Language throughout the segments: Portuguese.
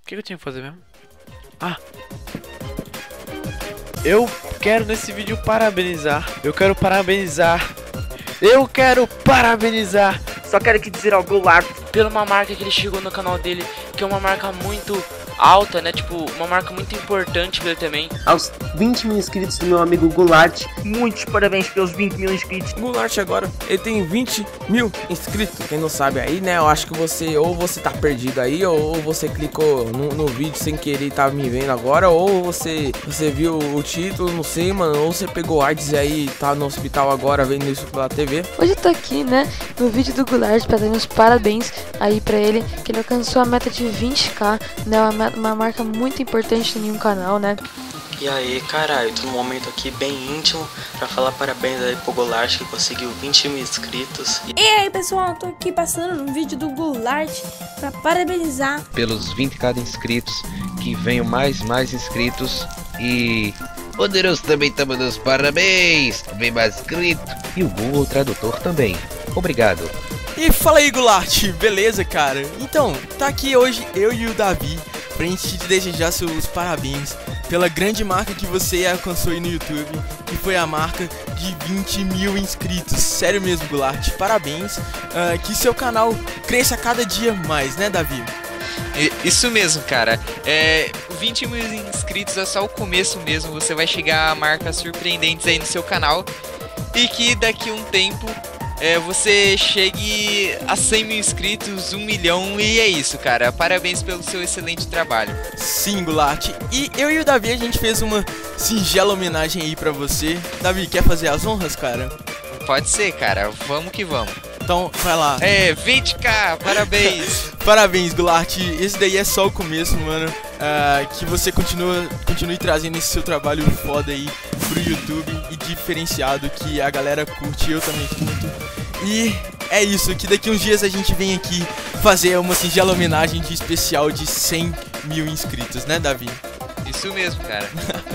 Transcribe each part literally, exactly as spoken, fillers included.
O que eu tinha que fazer mesmo? Ah! Eu quero nesse vídeo parabenizar. Eu quero parabenizar. Eu quero parabenizar. Só quero aqui dizer ao Goulart pela uma marca que ele chegou no canal dele, que é uma marca muito alta, né? Tipo, uma marca muito importante pra ele também. Aos vinte mil inscritos do meu amigo Goulart. Muitos parabéns pelos vinte mil inscritos. O Goulart agora, ele tem vinte mil inscritos. Quem não sabe aí, né? Eu acho que você, ou você tá perdido aí, ou você clicou no, no vídeo sem querer e tá me vendo agora, ou você, você viu o título, não sei, mano, ou você pegou AIDS e aí tá no hospital agora vendo isso pela T V. Hoje eu tô aqui, né, no vídeo do Goulart pra dar meus parabéns aí pra ele, que ele alcançou a meta de vinte k, né, uma, uma marca muito importante em um canal, né. E aí, caralho, tô num momento aqui bem íntimo pra falar parabéns aí pro Goulart, que conseguiu vinte mil inscritos. E aí, pessoal, tô aqui passando no vídeo do Goulart pra parabenizar pelos vinte k inscritos, que venham mais mais inscritos. E Poderoso também tá mandando os parabéns, bem mais inscrito. E o Google Tradutor também. Obrigado. E fala aí, Goulart, beleza, cara? Então, tá aqui hoje eu e o Davi pra gente te desejar seus parabéns pela grande marca que você alcançou aí no YouTube, que foi a marca de vinte mil inscritos. Sério mesmo, Goulart, parabéns. Uh, que seu canal cresça cada dia mais, né, Davi? Isso mesmo, cara. É, vinte mil inscritos é só o começo mesmo. Você vai chegar a marcas surpreendentes aí no seu canal. E que daqui a um tempo é, você chegue a cem mil inscritos, um milhão. E é isso, cara. Parabéns pelo seu excelente trabalho. Sim, Goulart. E eu e o Davi, a gente fez uma singela homenagem aí pra você. Davi, quer fazer as honras, cara? Pode ser, cara. Vamos que vamos. Então, vai lá. É, vinte k, parabéns. Parabéns, Goulart. Esse daí é só o começo, mano. Uh, que você continua, continue trazendo esse seu trabalho foda aí pro YouTube e diferenciado, que a galera curte, eu também curto. E é isso, que daqui uns dias a gente vem aqui fazer uma singela homenagem de especial de cem mil inscritos, né, Davi? Isso mesmo, cara.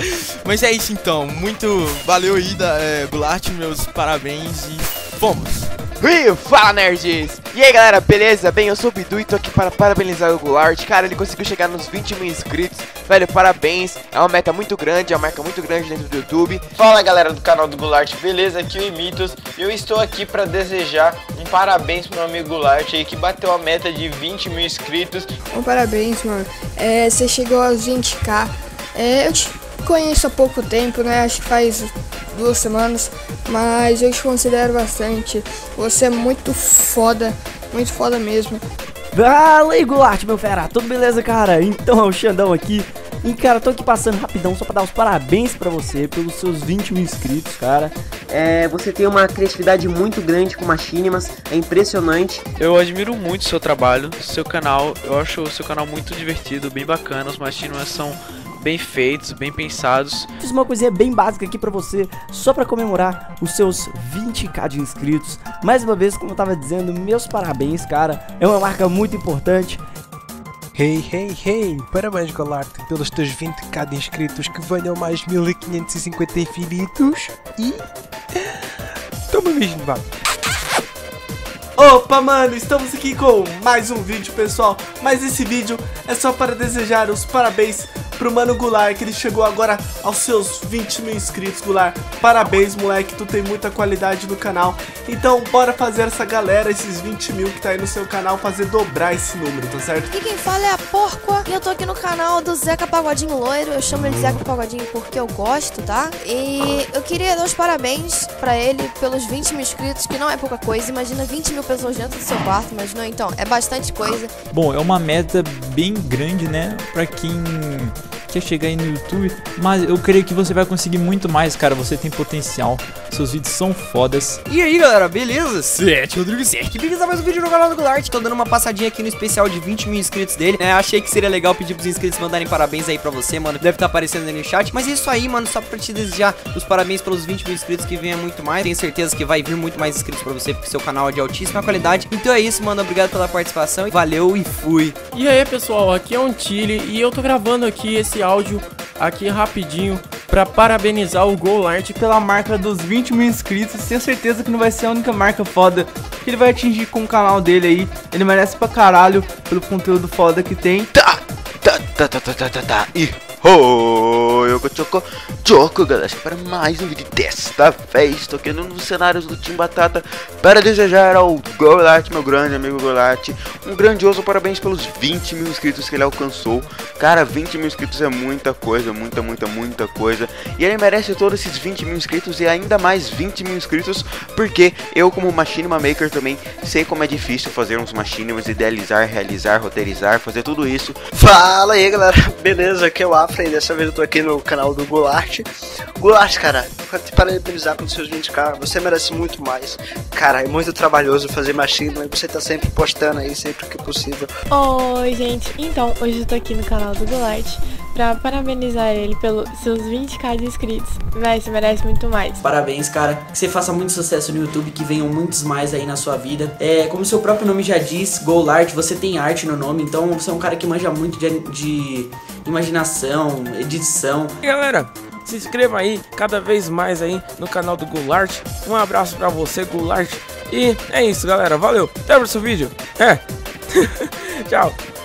Mas é isso então. Muito valeu aí, da, é, Goulart, meus parabéns e fomos! Ui, fala, nerds! E aí, galera, beleza? Bem, eu sou o Bidu e tô aqui para parabenizar o Goulart. Cara, ele conseguiu chegar nos vinte mil inscritos. Velho, parabéns. É uma meta muito grande, é uma marca muito grande dentro do YouTube. Fala, galera do canal do Goulart, beleza? Aqui é o Imitos. Eu estou aqui para desejar um parabéns pro meu amigo Goulart aí, que bateu a meta de vinte mil inscritos. Um parabéns, mano. É, você chegou aos vinte k. É, eu te conheço há pouco tempo, né? Acho que faz duas semanas, mas eu te considero bastante. Você é muito foda, muito foda mesmo. Fala aí, Goulart, meu fera, tudo beleza, cara? Então é o Xandão aqui. E, cara, tô aqui passando rapidão só pra dar os parabéns pra você pelos seus vinte mil inscritos, cara. É, você tem uma criatividade muito grande com Machinimas, é impressionante. Eu admiro muito o seu trabalho, seu canal. Eu acho o seu canal muito divertido, bem bacana. Os Machinimas são bem feitos, bem pensados. Fiz uma coisinha bem básica aqui pra você, só pra comemorar os seus vinte k de inscritos. Mais uma vez, como eu tava dizendo, meus parabéns, cara. É uma marca muito importante. Hey, hey, hey, parabéns, Goulart, pelos teus vinte k de inscritos, que venham mais mil quinhentos e cinquenta infinitos. E... toma um beijinho, vá. Opa, mano, estamos aqui com mais um vídeo, pessoal. Mas esse vídeo é só para desejar os parabéns pro mano Goulart, que ele chegou agora aos seus vinte mil inscritos, Goulart. Parabéns, moleque, tu tem muita qualidade no canal. Então bora fazer essa galera, esses vinte mil que tá aí no seu canal, fazer dobrar esse número, tá certo? Aqui quem fala é a Porca, e eu tô aqui no canal do Zeca Pagodinho Loiro. Eu chamo ele de Zeca Pagodinho porque eu gosto, tá? E eu queria dar os parabéns pra ele pelos vinte mil inscritos, que não é pouca coisa. Imagina vinte mil pessoas dentro do seu quarto, mas não, então, é bastante coisa. Bom, é uma meta bem grande, né, pra quem quer chegar aí no YouTube, mas eu creio que você vai conseguir muito mais, cara. Você tem potencial, seus vídeos são fodas. E aí, galera, beleza? Sete, Rodrigo Sete, bem-vindos a mais um vídeo no canal do Goulart. Tô dando uma passadinha aqui no especial de vinte mil inscritos dele, né? Achei que seria legal pedir pros inscritos mandarem parabéns aí pra você, mano. Deve estar aparecendo aí no chat, mas é isso aí, mano, só pra te desejar os parabéns pelos vinte mil inscritos, que venha muito mais. Tenho certeza que vai vir muito mais inscritos pra você, porque seu canal é de altíssima qualidade. Então é isso, mano, obrigado pela participação, valeu e fui. E aí, pessoal, aqui é o Antille e eu tô gravando aqui esse áudio aqui rapidinho pra parabenizar o Goulart pela marca dos vinte mil inscritos. Tenho certeza que não vai ser a única marca foda que ele vai atingir com o canal dele aí. Ele merece pra caralho pelo conteúdo foda que tem. Tá, tá, tá, tá, tá, tá, tá, tá. E oh, eu choco, choco, galera, para mais um vídeo desta vez. Estou aqui nos cenários do Team Batata para desejar ao Golart, meu grande amigo Golart, um grandioso parabéns pelos vinte mil inscritos que ele alcançou. Cara, vinte mil inscritos é muita coisa, muita, muita, muita coisa. E ele merece todos esses vinte mil inscritos e ainda mais vinte mil inscritos, porque eu, como Machinima Maker, também sei como é difícil fazer uns machinimas, idealizar, realizar, roteirizar, fazer tudo isso. Fala aí, galera, beleza? Aqui é o Afra e dessa vez eu tô aqui no canal do Golart. Golart, cara, pra te parabenizar pelos seus vinte k, você merece muito mais. Cara, é muito trabalhoso fazer machinima e você tá sempre postando aí, sempre que possível. Oi, gente, então hoje eu tô aqui no canal do Golart pra parabenizar ele pelos seus vinte k de inscritos. Véi, você merece muito mais. Parabéns, cara, que você faça muito sucesso no YouTube, que venham muitos mais aí na sua vida. É, como seu próprio nome já diz, Golart, você tem arte no nome, então você é um cara que manja muito de, de imaginação, edição. E galera, se inscreva aí cada vez mais aí no canal do Golart. Um abraço pra você, Golart. E é isso, galera, valeu, até o próximo vídeo. É, tchau.